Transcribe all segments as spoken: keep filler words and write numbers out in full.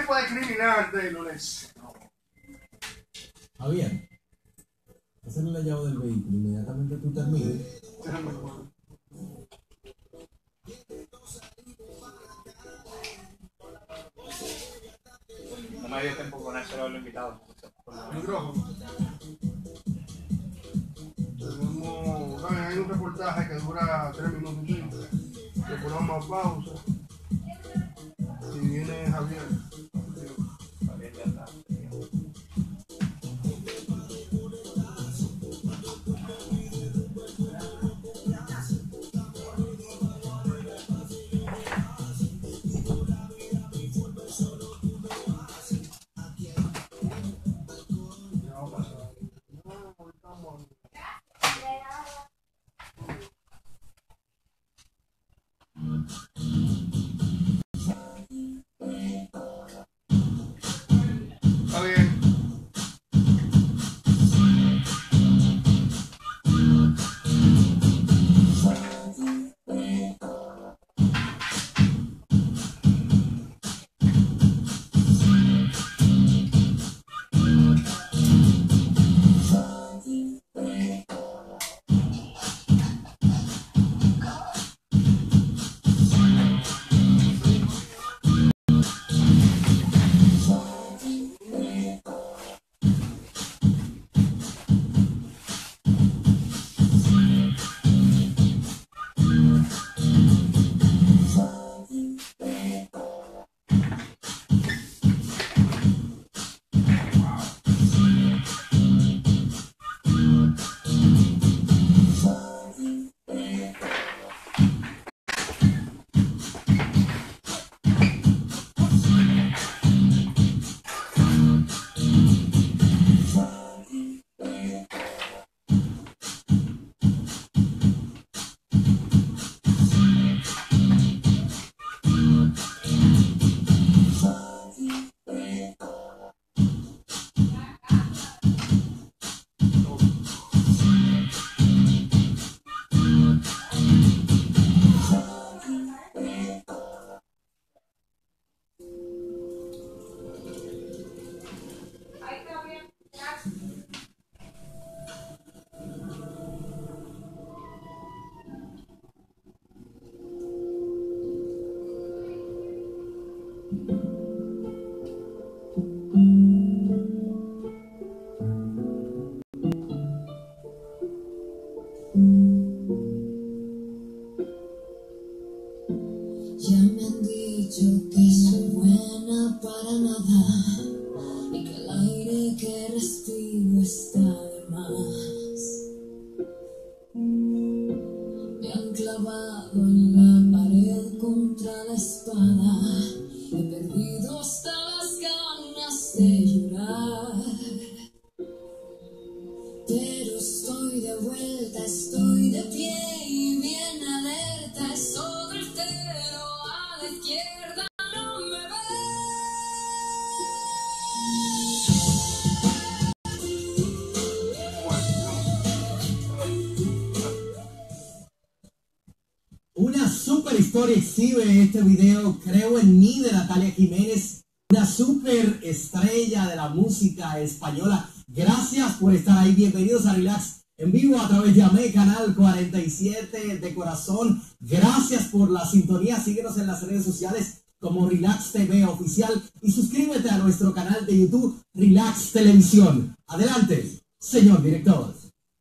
tipo de criminal, Taylor es. Javier, hacerle la llave del vehículo, inmediatamente tú termines. No me dio tiempo con eso, lo invitado. Micrófono. Tenemos, ¿saben? Hay un reportaje que dura tres minutos y medio. Le ponemos pausa. Y viene Javier. Javier ya está. Está bien. Ya me han dicho que soy buena para nada y que el aire que respiro está de más. Me han clavado en la pared contra la espada, he perdido hasta las ganas de llorar. Pero estoy de vuelta, estoy de pie y bien alerta, eso del cero a la izquierda no me ve. Una super historia exhibe este video, Creo en mí, de Natalia Jiménez, una super estrella de la música española. Gracias por estar ahí, bienvenidos a Relax en vivo a través de AME, canal cuarenta y siete de corazón. Gracias por la sintonía, síguenos en las redes sociales como Relax T V Oficial y suscríbete a nuestro canal de YouTube Relax Televisión. Adelante, señor director.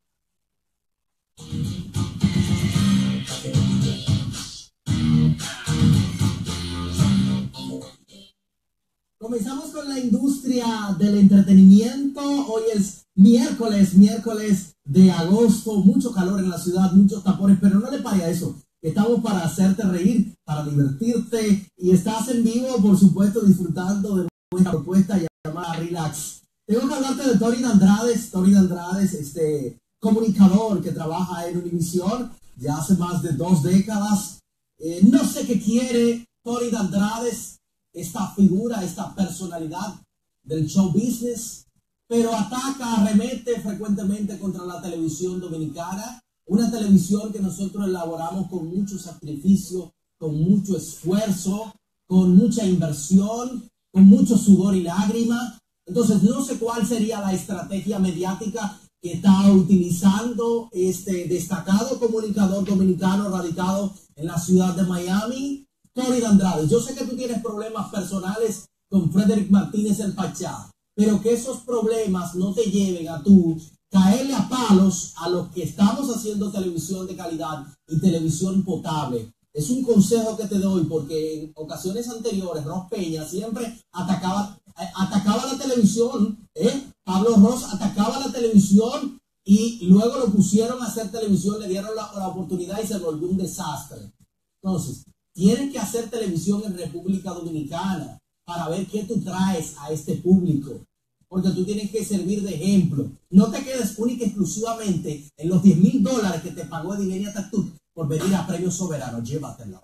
Comenzamos con la industria del entretenimiento. Hoy es miércoles, miércoles de agosto, mucho calor en la ciudad, muchos tapones, pero no le pare a eso. Estamos para hacerte reír, para divertirte y estás en vivo, por supuesto, disfrutando de nuestra propuesta llamada Relax. Tengo que hablarte de Torin Andrades. Torin Andrades, este comunicador que trabaja en Univisión ya hace más de dos décadas. Eh, no sé qué quiere Torin Andrades, esta figura, esta personalidad del show business, pero ataca, arremete frecuentemente contra la televisión dominicana, una televisión que nosotros elaboramos con mucho sacrificio, con mucho esfuerzo, con mucha inversión, con mucho sudor y lágrima. Entonces no sé cuál sería la estrategia mediática que está utilizando este destacado comunicador dominicano radicado en la ciudad de Miami, Tony Andrade. Yo sé que tú tienes problemas personales con Frederick Martínez el Pachá, pero que esos problemas no te lleven a tú caerle a palos a los que estamos haciendo televisión de calidad y televisión potable. Es un consejo que te doy porque en ocasiones anteriores Ross Peña siempre atacaba, eh, atacaba la televisión, ¿eh? Pablo Ross atacaba la televisión y luego lo pusieron a hacer televisión, le dieron la, la oportunidad y se volvió un desastre. Entonces, tienes que hacer televisión en República Dominicana para ver qué tú traes a este público. Porque tú tienes que servir de ejemplo. No te quedes única y exclusivamente en los diez mil dólares que te pagó Edilenia Tatut por venir a Premio Soberano. Llévatelo.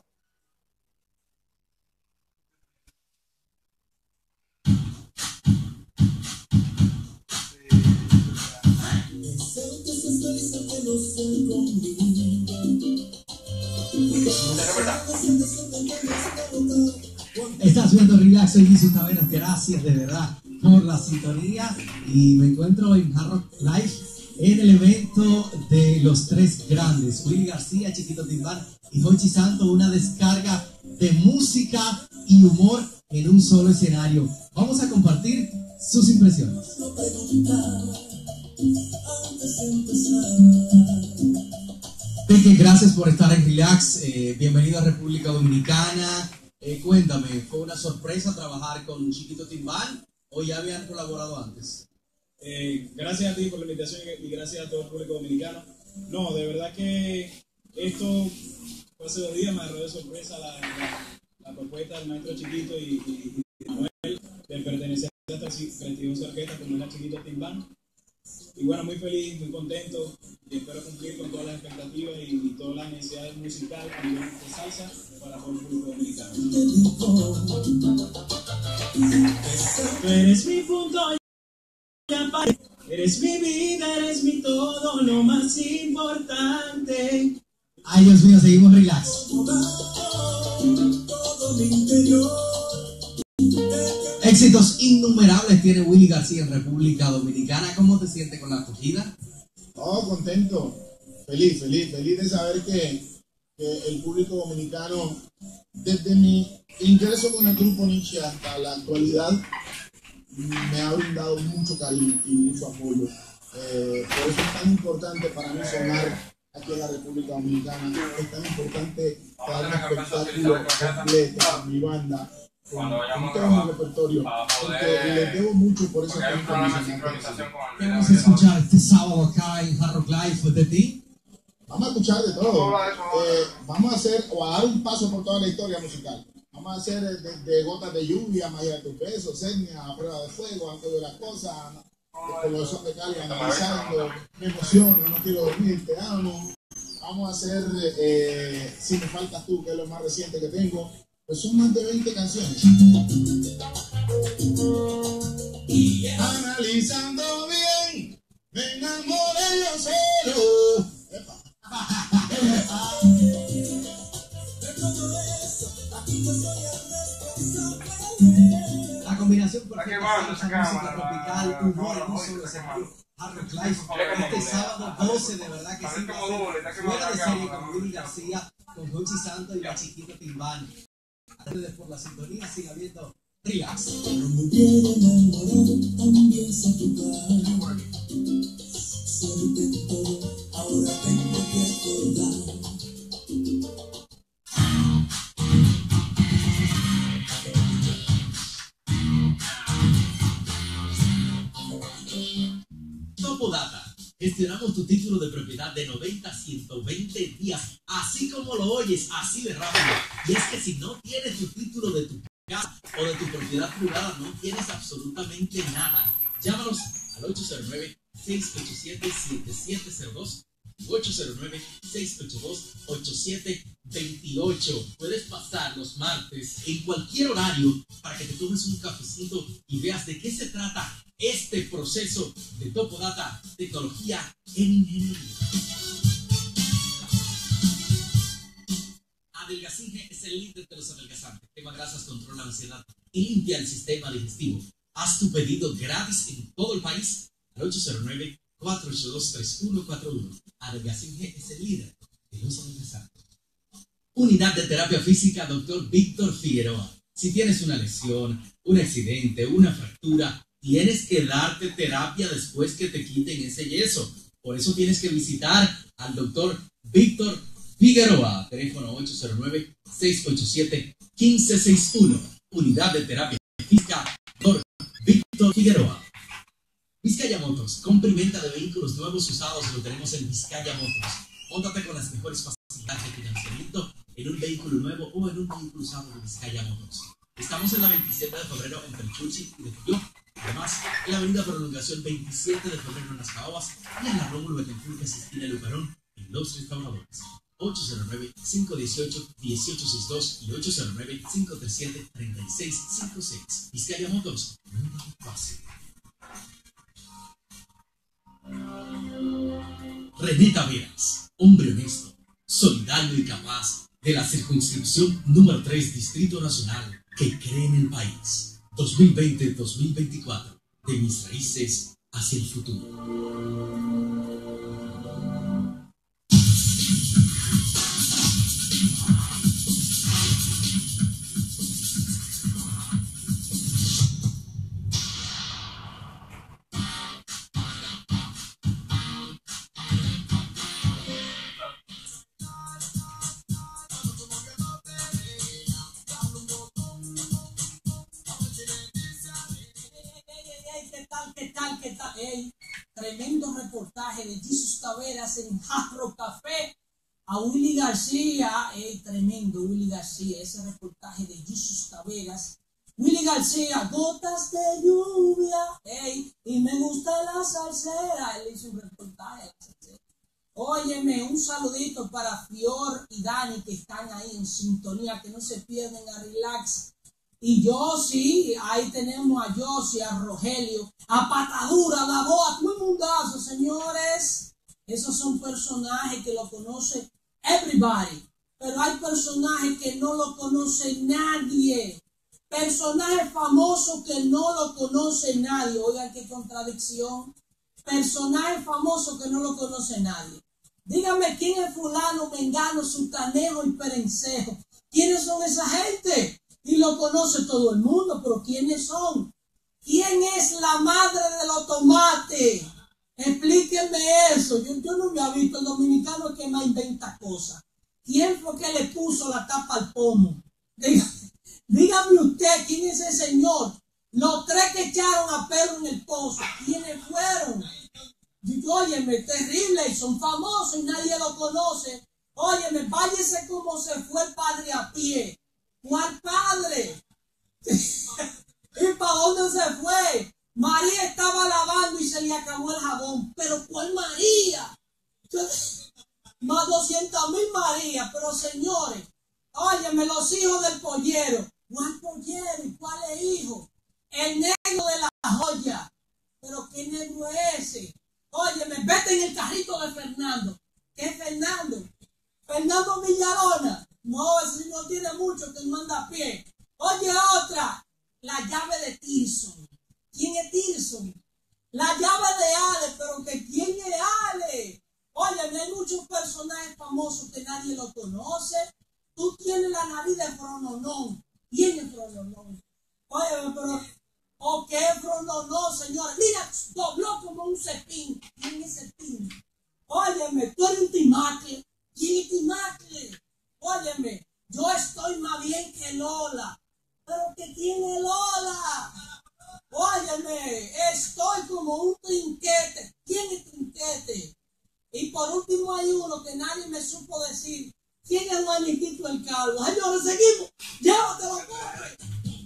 Estás viendo Relax, soy Jesús Taveras. Gracias de verdad por la sintonía y me encuentro en Hard Rock Live en el evento de los tres grandes, Willy García, Chiquito Timbán y Jochi Santo, una descarga de música y humor en un solo escenario. Vamos a compartir sus impresiones. Peque, gracias por estar en Relax, eh, bienvenido a República Dominicana. Eh, cuéntame, ¿fue una sorpresa trabajar con Chiquito Timbán o ya habían colaborado antes? Eh, gracias a ti por la invitación y gracias a todo el público dominicano. No, de verdad que esto fue hace dos días, me agarró de sorpresa la, la, la propuesta del maestro Chiquito y, y, y Manuel de pertenecer a esta prestigiosa orquesta como es la Chiquito Timbán. Y bueno, muy feliz, muy contento y espero cumplir con todas las expectativas y, y todas las necesidades musicales a nivel de salsa para todo el público dominicano. Tú eres mi punto, eres mi vida, eres mi todo, lo más importante. Ay, Dios mío, seguimos Relax. Éxitos innumerables tiene Willy García en República Dominicana. ¿Cómo te sientes con la acogida? Oh, contento, feliz, feliz, feliz de saber que, que el público dominicano, desde mi ingreso con el grupo Nietzsche hasta la actualidad, me ha brindado mucho cariño y mucho apoyo. Eh, por eso es tan importante para mí sonar aquí en la República Dominicana. Es tan importante dar un espectáculo completo con mi banda, con, con todo mi repertorio, porque les debo mucho por eso. Vamos a escuchar este sábado acá en Hard Rock Live de ti. Vamos a escuchar de todo. Eh, vamos a hacer o a dar un paso por toda la historia musical. Vamos a hacer desde Gotas de Lluvia, Magia de tu Peso, Senia, A Prueba de Fuego, Antes de las Cosas, Colosón de Cali, Analizando, Me Emociono, No Quiero Dormir, Te Amo. Vamos a hacer eh, Si Me Faltas Tú, que es lo más reciente que tengo. Pues son más de veinte canciones. Y analizando bien, me enamoré yo solo. Epa. La combinación perfecta de esa música tropical, humor en un solo escenario. Hard Rock Live, este sábado doce, de verdad que sí, fuera de serie con Willy García, con Jochi Santo y la Chiquito Timbán. Gracias por la sintonía, siga viendo Relax. No me quiero enamorar, también sé tocar. Suerte todo, ahora tengo que acordar. Topodata. Gestionamos tu título de propiedad de noventa a ciento veinte días, así como lo oyes, así de rápido. Y es que si no tienes tu título de tu casa o de tu propiedad privada, no tienes absolutamente nada. Llámanos al ocho cero nueve, seis ocho siete, siete siete cero dos, ocho cero nueve, seis ocho dos, ocho siete dos ocho. Puedes pasar los martes en cualquier horario para que te tomes un cafecito y veas de qué se trata este proceso de Topodata, tecnología en ingeniería. Adelgacine es el líder de los adelgazantes. Tema grasas controla la ansiedad, y limpia el sistema digestivo. Haz tu pedido gratis en todo el país al ocho cero nueve, cuatro ocho dos, tres uno cuatro uno. Adelgacin G es el líder de los adelgazantes. Unidad de Terapia Física, doctor Víctor Figueroa. Si tienes una lesión, un accidente, una fractura, tienes que darte terapia después que te quiten ese yeso. Por eso tienes que visitar al doctor Víctor Figueroa. Teléfono ocho cero nueve, seis ocho siete, uno cinco seis uno. Unidad de Terapia Física, doctor Víctor Figueroa. Vizcaya Motors, compra y venta de vehículos nuevos usados, lo tenemos en Vizcaya Motors. Móntate con las mejores facilidades de financiamiento en un vehículo nuevo o en un vehículo usado de Vizcaya Motors. Estamos en la veintisiete de febrero entre Churchill y de Filló. Además, en la avenida Prolongación veintisiete de febrero en Las Caobas y en la Rómulo Betancourt que se esquina Luperón en Los Restauradores. ocho cero nueve, cinco uno ocho, uno ocho seis dos y ocho cero nueve, cinco tres siete, tres seis cinco seis. Vizcaya Motors, nunca fácil. René Taveras, hombre honesto, solidario y capaz de la circunscripción número tres, Distrito Nacional, que cree en el país. dos mil veinte a dos mil veinticuatro, de mis raíces hacia el futuro. Tremendo reportaje de Jesus Taveras en Jarro Café a Willy García, eh, tremendo Willy García, ese reportaje de Jesus Taveras. Willy García, gotas de lluvia, eh, y me gusta la salsera, él hizo un reportaje de la salsera. Óyeme, un saludito para Fior y Dani que están ahí en sintonía, que no se pierden a Relax. Y Yossi, ahí tenemos a Yossi, a Rogelio, a Patadura, a la Boa, todo el mundazo, señores. Esos son personajes que lo conoce everybody, pero hay personajes que no lo conoce nadie. Personajes famosos que no lo conoce nadie. Oigan qué contradicción. Personajes famosos que no lo conoce nadie. Dígame quién es fulano, mengano, sultanejo y perencejo. ¿Quiénes son esa gente? Y lo conoce todo el mundo, pero ¿quiénes son? ¿Quién es la madre de los tomates? Explíquenme eso. Yo, yo no me he visto. El dominicano es que más inventa cosas. ¿Quién fue que le puso la tapa al pomo? Dígame, dígame usted, ¿quién es ese señor? Los tres que echaron a Pedro en el pozo, ¿quiénes fueron? Óyeme, terrible, y son famosos y nadie lo conoce. Óyeme, váyase como se fue el padre a pie. ¿Cuál padre? ¿Y para dónde se fue? María estaba lavando y se le acabó el jabón. ¿Pero cuál María? Más doscientas mil María. Pero señores, óyeme, los hijos del pollero. ¿Cuál pollero y cuál es hijo? El negro de la joya. ¿Pero qué negro es ese? Óyeme, vete en el carrito de Fernando. ¿Qué es Fernando? Fernando Villarona. No, ese no tiene mucho que manda a pie. Oye, otra. La llave de Tirson. ¿Quién es Tirson? La llave de Ale, pero que ¿quién es Ale? Oye, hay muchos personajes famosos que nadie lo conoce. Tú tienes la nariz de Frononón. ¿Quién es Frononón? Oye, pero... ¿O qué Frononón, señores? Mira, dobló como un cepín. ¿Quién es cepín? Óyeme, tú eres un timacle. ¿Quién es timacle? Óyeme, yo estoy más bien que Lola. ¿Pero qué tiene Lola? Óyeme, estoy como un trinquete. ¿Quién es trinquete? Y por último hay uno que nadie me supo decir. ¿Quién es Juaniquito el Calvo? Señores, seguimos. Llévatelo, corre.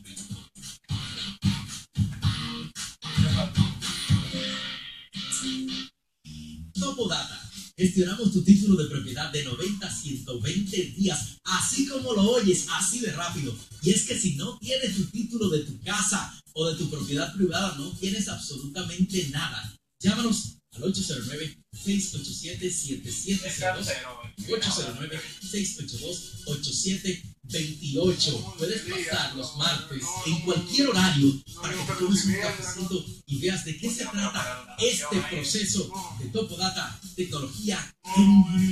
Topodata. Gestionamos tu título de propiedad de noventa a ciento veinte días, así como lo oyes, así de rápido. Y es que si no tienes tu título de tu casa o de tu propiedad privada, no tienes absolutamente nada. Llámanos al ocho cero nueve, seis ocho siete, siete siete cero dos, ocho cero nueve, seis ocho dos, ocho siete dos ocho. Puedes pasar los martes en cualquier horario para que te tomes un cafecito y veas de qué se trata este proceso de Topo Data, tecnología en...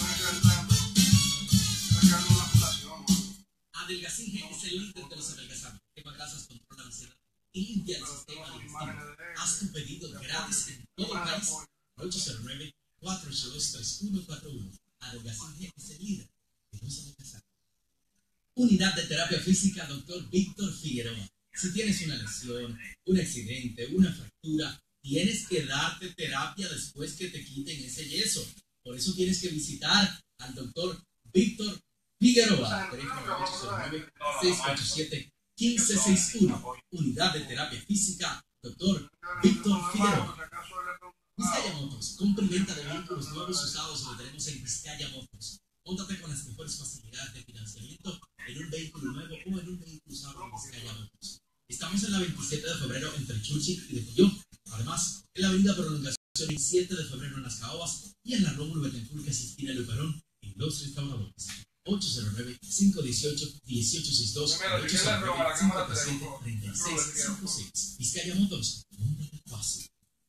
Adelgacin G es el líder de los adelgazantes. Quema grasas, controla la ansiedad y limpia el sistema digestivo. Haz tu pedido gratis en todo el país. ocho cero nueve, cuatro ocho dos, tres uno cuatro uno. Adelgacin G es el líder de los adelgazantes. Unidad de terapia física, doctor Víctor Figueroa. Si tienes una lesión, un accidente, una fractura, tienes que darte terapia después que te quiten ese yeso. Por eso tienes que visitar al doctor Víctor Figueroa. Teléfono ocho cero nueve, seis ocho siete, uno cinco seis uno. Unidad de terapia física, doctor Víctor Figueroa. Vizcaya Motors, compra y venta de vehículos nuevos usados, lo tenemos en Vizcaya Motors. Móntate con las mejores facilidades de financiamiento en un vehículo nuevo o en un vehículo usado en Vizcaya Motors. Estamos en la veintisiete de febrero entre Churchill y de Puyol. Además, en la avenida Prolongación veintisiete de febrero en Las Caobas y en la Rómulo Betancourt que asistirá el Luperón en los restauradores. ocho cero nueve, cinco uno ocho, uno ocho seis dos, ocho cero nueve, cinco tres siete, tres seis cinco seis. Vizcaya Motors, cómprate fácil.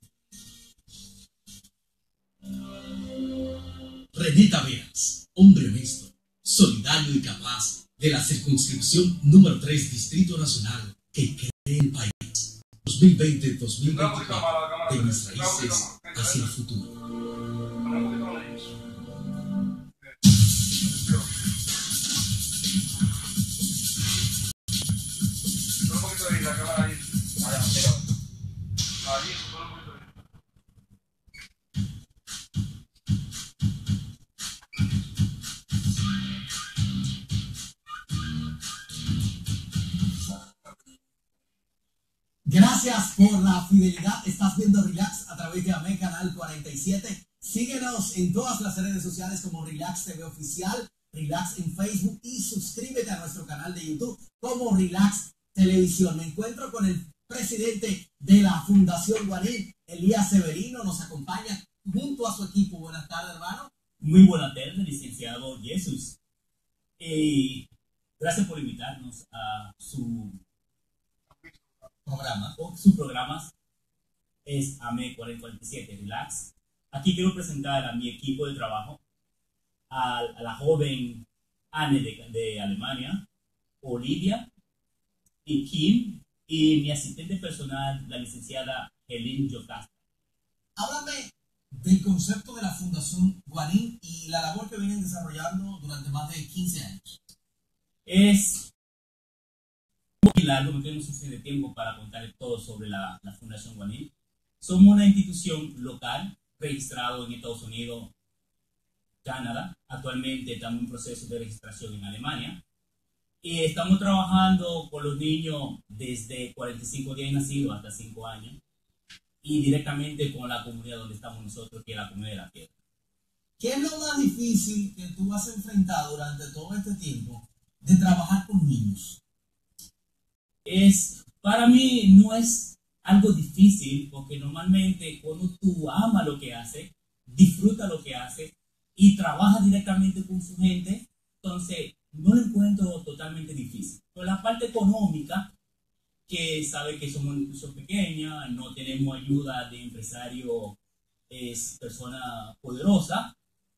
René Taveras, hombre honesto, solidario y capaz de la circunscripción número tres, Distrito Nacional, que cree el país. dos mil veinte a dos mil veinticuatro, de mis raíces hacia el futuro. Gracias por la fidelidad. Estás viendo Relax a través de A M E Canal cuarenta y siete. Síguenos en todas las redes sociales como Relax T V Oficial, Relax en Facebook y suscríbete a nuestro canal de YouTube como Relax Televisión. Me encuentro con el presidente de la Fundación Guanín, Elías Severino, nos acompaña junto a su equipo. Buenas tardes, hermano. Muy buenas tardes, licenciado Jesús. Eh, gracias por invitarnos a su programa. O su programa es A M E cuarenta y siete, Relax. Aquí quiero presentar a mi equipo de trabajo, a, a la joven Anne de, de Alemania, Olivia y Kim, y mi asistente personal, la licenciada Helen Yocasta. Háblame del concepto de la Fundación Guanín y la labor que vienen desarrollando durante más de quince años. Es muy largo, no tenemos suficiente tiempo para contarles todo sobre la, la Fundación Guanín. Somos una institución local registrada en Estados Unidos, Canadá. Actualmente estamos en proceso de registración en Alemania. Y estamos trabajando con los niños desde cuarenta y cinco días nacidos hasta cinco años. Y directamente con la comunidad donde estamos nosotros, que es la comunidad de la tierra. ¿Qué es lo más difícil que tú has enfrentado durante todo este tiempo de trabajar con niños? Es, para mí no es algo difícil, porque normalmente cuando tú amas lo que haces, disfrutas lo que haces y trabajas directamente con su gente, entonces no lo encuentro totalmente difícil. Pero la parte económica, que sabe que somos una institución pequeña, no tenemos ayuda de empresario, es persona poderosa,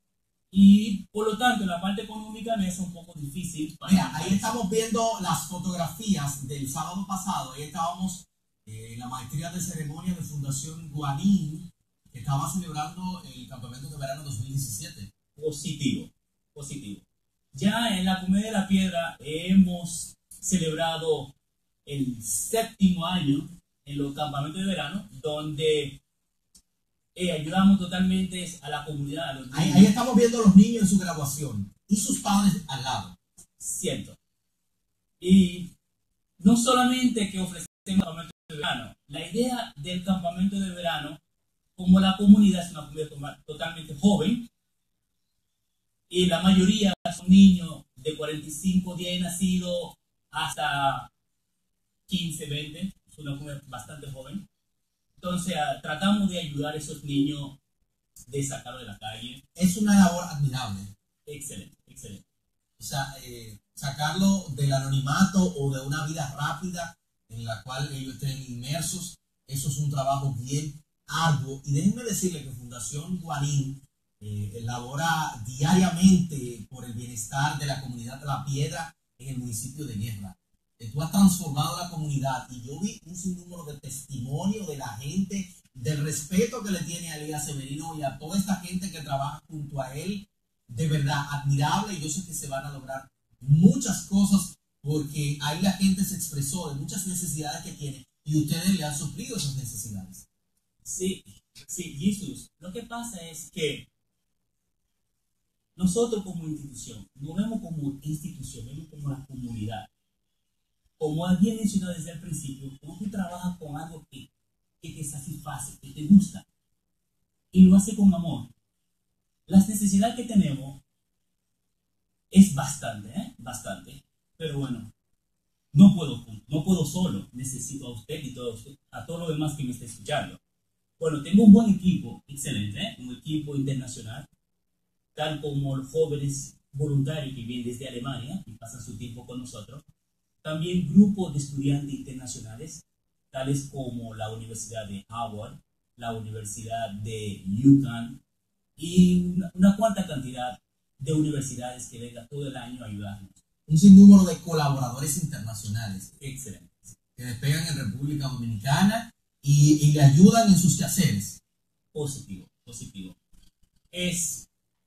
y por lo tanto la parte económica me es un poco difícil. Mira, ahí estamos viendo las fotografías del sábado pasado. Ahí estábamos eh, en la maestría de ceremonia de Fundación Guanín, que estaba celebrando el campamento de verano dos mil diecisiete. Positivo, positivo. Ya en la Comunidad de la Piedra hemos celebrado el séptimo año en los campamentos de verano, donde eh, ayudamos totalmente a la comunidad. A los ahí, ahí estamos viendo a los niños en su graduación y sus padres al lado. Cierto. Y no solamente que ofrecemos campamentos de verano, la idea del campamento de verano, como la comunidad es una comunidad totalmente joven, y la mayoría son niños de cuarenta y cinco días nacidos hasta quince, veinte, es una comunidad bastante joven. Entonces ah, tratamos de ayudar a esos niños de sacarlo de la calle. Es una labor admirable. Excelente, excelente. O sea, eh, sacarlo del anonimato o de una vida rápida en la cual ellos estén inmersos, eso es un trabajo bien arduo. Y déjenme decirle que Fundación Guarín eh, elabora diariamente por el bienestar de la comunidad de La Piedra en el municipio de Guerra. Eh, tú has transformado la comunidad y yo vi un sinnúmero de testimonio de la gente, del respeto que le tiene a Elías Severino y a toda esta gente que trabaja junto a él. De verdad, admirable, y yo sé que se van a lograr muchas cosas porque ahí la gente se expresó de muchas necesidades que tiene y ustedes le han suplido esas necesidades. Sí, sí, Jesús. Lo que pasa es que nosotros como institución, no vemos como institución, vemos como la comunidad. Como había mencionado desde el principio, como tú trabajas con algo que, que te satisface, que te gusta, y lo hace con amor. Las necesidades que tenemos es bastante, ¿eh? Bastante. Pero bueno, no puedo, no puedo solo. Necesito a usted y todo, a todo lo demás que me está escuchando. Bueno, tengo un buen equipo, excelente, ¿eh? Un equipo internacional, tal como los jóvenes voluntarios que vienen desde Alemania y pasan su tiempo con nosotros. También grupos de estudiantes internacionales, tales como la Universidad de Howard, la Universidad de UConn, y una, una cuanta cantidad de universidades que vengan todo el año a ayudarnos. Un sinnúmero de colaboradores internacionales. Excelente. Que despegan en República Dominicana y, y le ayudan en sus quehaceres. Positivo, positivo. Es,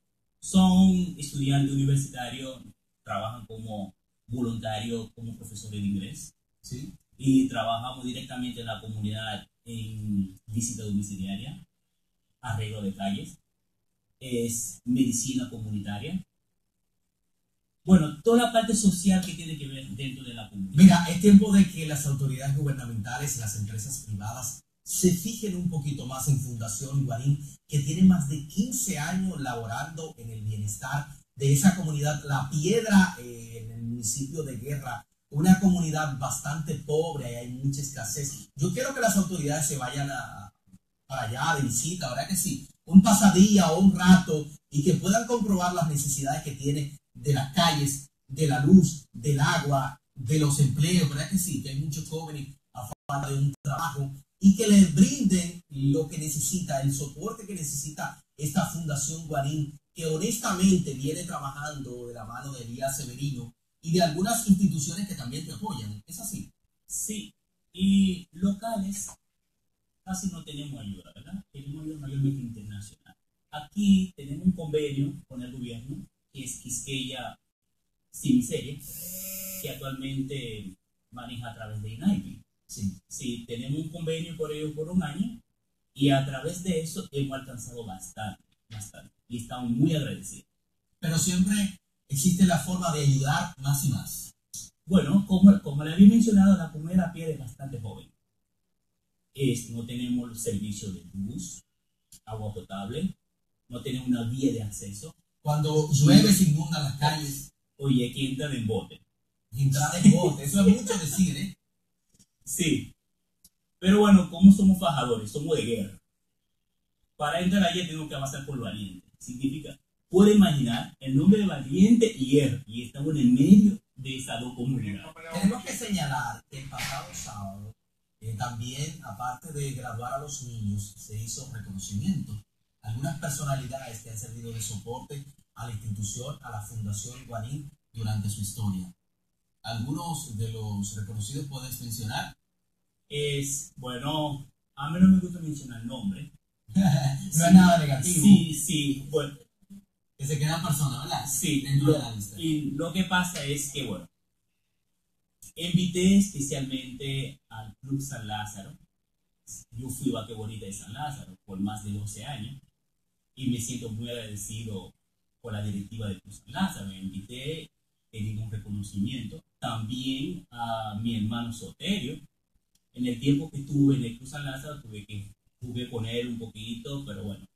son estudiantes universitarios, trabajan como voluntarios, como profesores de inglés. ¿Sí? Y trabajamos directamente en la comunidad en visita domiciliaria, arreglo de calles. Es medicina comunitaria. Bueno, toda la parte social que tiene que ver dentro de la comunidad. Mira, es tiempo de que las autoridades gubernamentales y las empresas privadas se fijen un poquito más en Fundación Guarín, que tiene más de quince años laborando en el bienestar de esa comunidad, La Piedra, eh, en el municipio de Guerra, una comunidad bastante pobre y hay mucha escasez. Yo quiero que las autoridades se vayan a, para allá de visita, ¿verdad que sí? Un pasadía o un rato y que puedan comprobar las necesidades que tiene de las calles, de la luz, del agua, de los empleos, ¿verdad que sí? Que hay muchos jóvenes a falta de un trabajo y que les brinden lo que necesita, el soporte que necesita esta Fundación Guarín, que honestamente viene trabajando de la mano de Elías Severino y de algunas instituciones que también te apoyan. ¿Es así? Sí, y locales casi no tenemos ayuda, ¿verdad? Tenemos ayuda mayormente internacional. Aquí tenemos un convenio con el gobierno, que es Quisqueya Sin Miseria, que actualmente maneja a través de INAIPI. Sí. Sí, tenemos un convenio por ellos por un año y a través de eso hemos alcanzado bastante, bastante. Y estamos muy agradecidos. Pero siempre existe la forma de ayudar más y más. Bueno, como, como le había mencionado, la comunidad Piedra es bastante joven. Es, no tenemos los servicios de luz, agua potable, no tenemos una vía de acceso. Cuando llueve se inundan las calles. Oye, aquí entran en bote. Entrar en bote, eso es mucho decir, ¿eh? Sí. Pero bueno, como somos fajadores, somos de guerra. Para entrar allí tenemos que pasar por valiente. Significa, puede imaginar el nombre de valiente y guerra. Y estamos en el medio de esas dos comunidades. Tenemos que señalar que el pasado sábado eh, también, aparte de graduar a los niños, se hizo reconocimiento. Algunas personalidades que han servido de soporte a la institución, a la Fundación Guarín durante su historia. Algunos de los reconocidos puedes mencionar. Es, bueno, a mí no me gusta mencionar el nombre. No Sí, es nada negativo. Sí, sí, bueno, Que se quedan personas, ¿verdad? sí. Dentro Lo, de la lista. y lo que pasa es que, bueno, invité especialmente al Club San Lázaro. Yo fui vaquebolista de San Lázaro por más de doce años y me siento muy agradecido por la directiva del Club San Lázaro. Me invité, pedí un reconocimiento. También a mi hermano Soterio. En el tiempo que estuve en el Club San Lázaro tuve que jugué con él un poquito, pero bueno.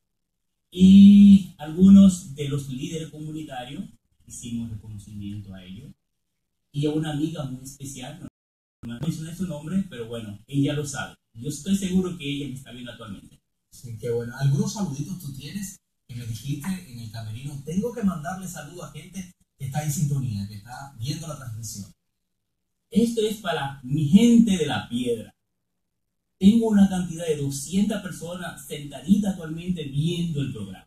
Y algunos de los líderes comunitarios hicimos reconocimiento a ellos. Y a una amiga muy especial, no mencioné su nombre, pero bueno, ella lo sabe. yo estoy seguro que ella me está viendo actualmente. Sí, qué bueno. ¿Algunos saluditos tú tienes que me dijiste en el camerino? Tengo que mandarle saludos a gente que está en sintonía, que está viendo la transmisión. Esto es para mi gente de La Piedra. Tengo una cantidad de doscientas personas sentaditas actualmente viendo el programa.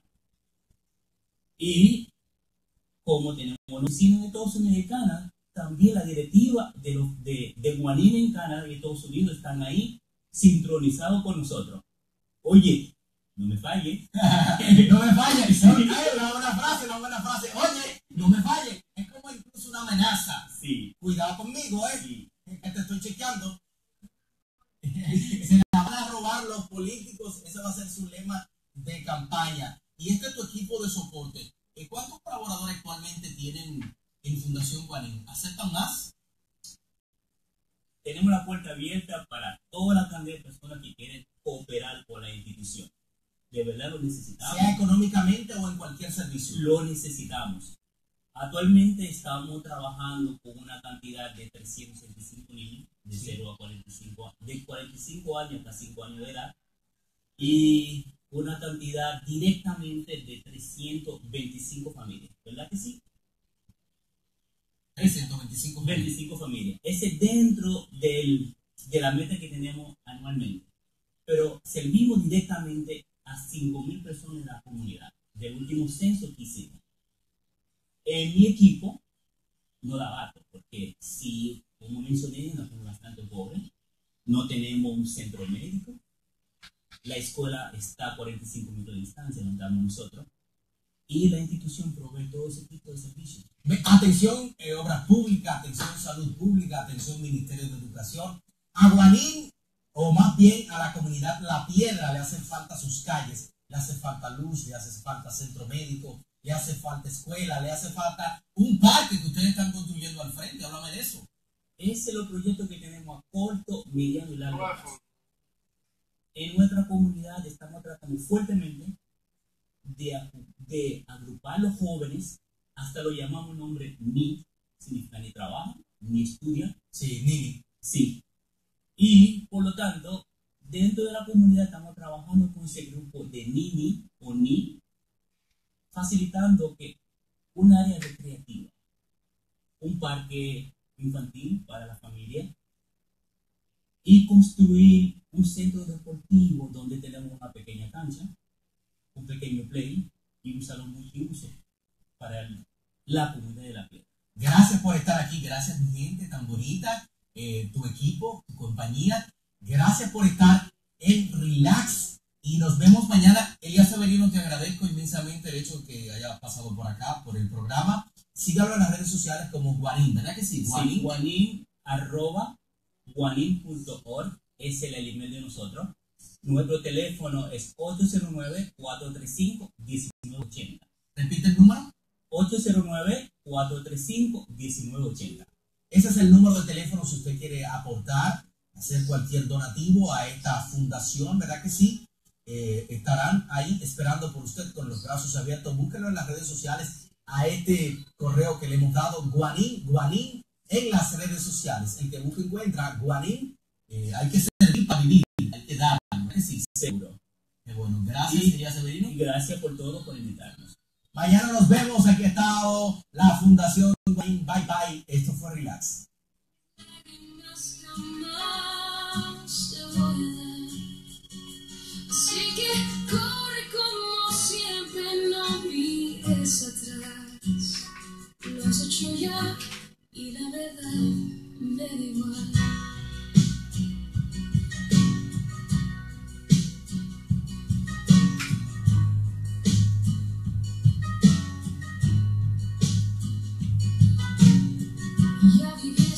Y como tenemos oficinas en Estados Unidos y Canadá, también la directiva de, los, de, de Guanín en Canadá y Estados Unidos están ahí sincronizados con nosotros. Oye, no me falle. No me falle. Sí. Una buena frase, una buena frase. Oye, no me falle. Es como incluso una amenaza. Sí. Cuidado conmigo, ¿eh? Sí. Que te estoy chequeando. Se la van a robar los políticos. Ese va a ser su lema de campaña. Y este es tu equipo de soporte. ¿Cuántos colaboradores actualmente tienen en Fundación Guanín? ¿Aceptan más? Tenemos la puerta abierta para toda la cantidad de personas que quieren cooperar con la institución. De verdad lo necesitamos. Sea económicamente o en cualquier servicio. Lo necesitamos. Actualmente estamos trabajando con una cantidad de trescientos sesenta y cinco niños de Sí. cero a cuarenta y cinco, de cuarenta y cinco años hasta cinco años de edad, y una cantidad directamente de trescientas veinticinco familias. ¿Verdad que sí? trescientas veinticinco. veinticinco familias. Ese es dentro del, de la meta que tenemos anualmente. Pero servimos directamente a cinco mil personas en la comunidad del último censo que hicimos. En mi equipo no da abasto, porque si, como mencioné, nos somos bastante pobres, no tenemos un centro médico, la escuela está a cuarenta y cinco minutos de distancia, donde estamos nosotros, y la institución provee todo ese tipo de servicios. Atención, eh, obras públicas, atención, salud pública, atención, Ministerio de Educación. A Guanín, o más bien a la comunidad La Piedra, le hacen falta sus calles, le hace falta luz, le hace falta centro médico, le hace falta escuela, le hace falta un parque que ustedes están construyendo al frente. Háblame de eso. Ese es el proyecto que tenemos a corto, mediano y largo plazo. En nuestra comunidad estamos tratando fuertemente de, de agrupar a los jóvenes, hasta lo llamamos nombre N I, significa ni trabaja, ni estudia. Sí, N I N. Sí. Y por lo tanto, dentro de la comunidad estamos trabajando con ese grupo de N I N I o N I, facilitando que un área recreativa, un parque infantil para la familia y construir un centro deportivo donde tenemos una pequeña cancha, un pequeño play y un salón multiuso para el, la comunidad de La Piedra. Gracias por estar aquí, gracias mi gente tan bonita, eh, tu equipo, tu compañía. Gracias por estar en Relax y nos vemos mañana. Elías Severino, te agradezco inmensamente el hecho de que hayas pasado por acá, por el programa. Sígalo en las redes sociales como Guanín, ¿verdad que sí? Guanín, sí, Guanín, arroba, guanín punto org, es el email de nosotros. Nuestro teléfono es ocho cero nueve, cuatro tres cinco, uno nueve ocho cero. Repite el número. ocho cero nueve, cuatro tres cinco, uno nueve ocho cero. Ese es el número de teléfono si usted quiere aportar, hacer cualquier donativo a esta fundación, ¿verdad que sí? Eh, estarán ahí esperando por usted con los brazos abiertos. Búsquenlo en las redes sociales a este correo que le hemos dado, Guanín, Guanín, en las redes sociales. El que busca encuentra, Guanín. Eh, hay que servir para vivir, hay que dar, ¿no? Sí, seguro. Qué bueno, gracias, y, Elías Severino. Y gracias por todo, por invitarnos. Mañana nos vemos. Aquí ha estado la Fundación Guanín. Bye bye. Esto fue Relax. Así que corre como siempre, no mires atrás. Lo has hecho ya y la verdad me da igual. Ya viví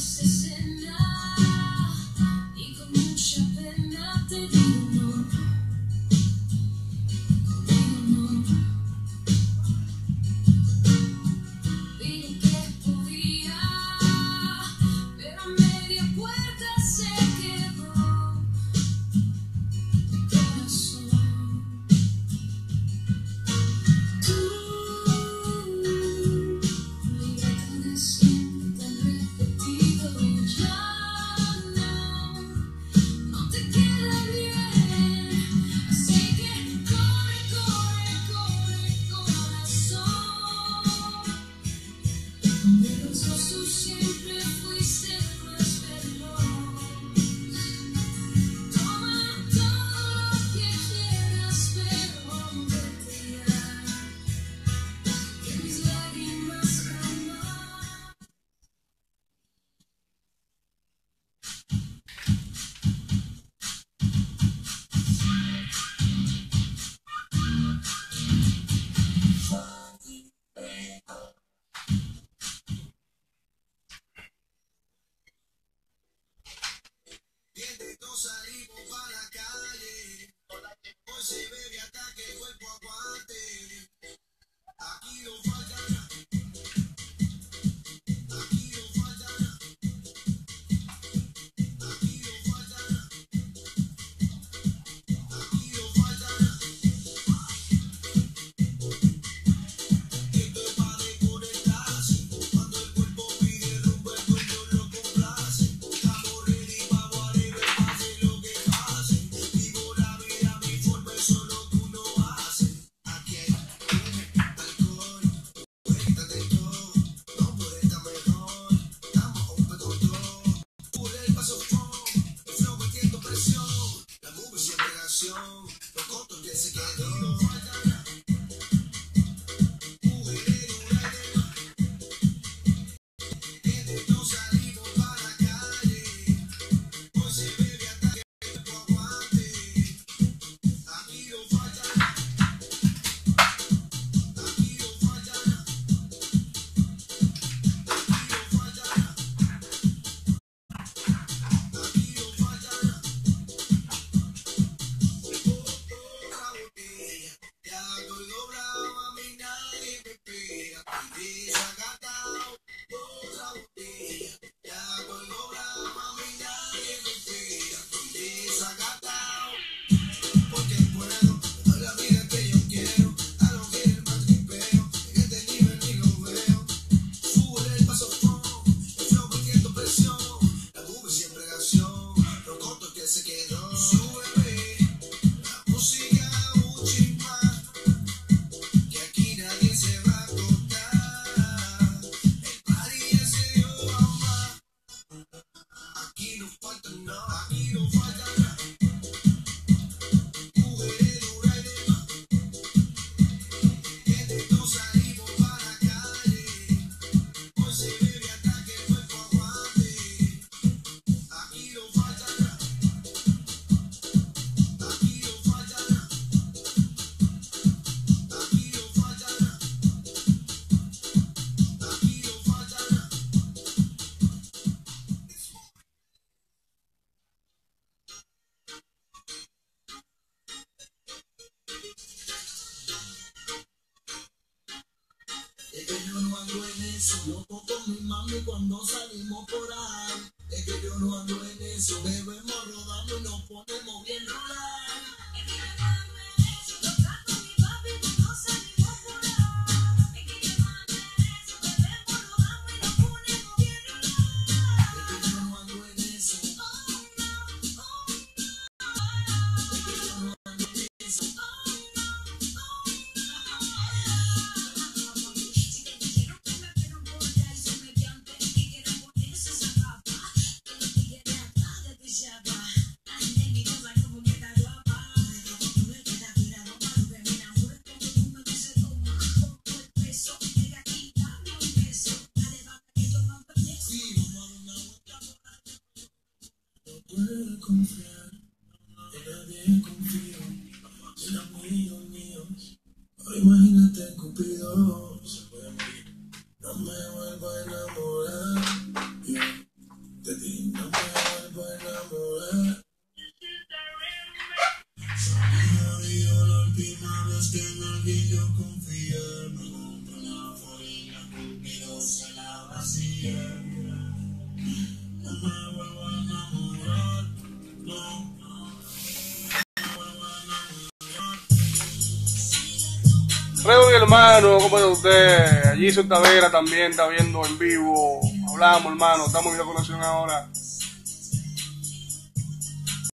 Loco con mi mami cuando salimos por ahí. Es que yo no ando en eso. Bebemos, rodamos y nos ponemos bien rural. Es que yo no ando en eso. Yo trato a mi papi cuando salimos por ahí. Es que yo no ando en eso. Bebemos, rodamos y nos ponemos bien rural. Es que yo no ando en eso. Oh no, oh no. Es que yo no ando en eso. Oh no, oh no. Si te dijeron que me quiero borrar y se me piante y quieren ponerse esa capa, que lo que quiere atrás de tu chapa. Ay, negrito, ay, como que está guapa. Pero cuando me queda tirado malo, que me enamore como tú me dices, toma, poco el peso, llega aquí, dame un beso. Dale, va, que yo no empiezo. Sí, vamos a dar una vuelta por ahí. No puedo confiar, en nadie confío, en amigos míos. Ahora imagínate Cupido, se puede morir. No me vuelvo a enamorar, yo de ti no me vuelvo a enamorar. Había habido la última vez que en alguien yo confié. Me compré una forina, Cupido se la vacía. No me vuelvo a enamorar, no. Reo, mi hermano, ¿cómo está usted? Allí Tavera también está viendo en vivo. Hablamos, hermano, estamos en la conexión ahora.